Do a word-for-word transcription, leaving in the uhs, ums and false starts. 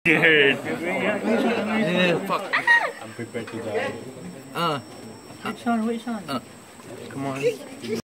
Dude. Yeah, fuck. I'm prepared to die. Uh. Which one? Which one? Uh. Come on.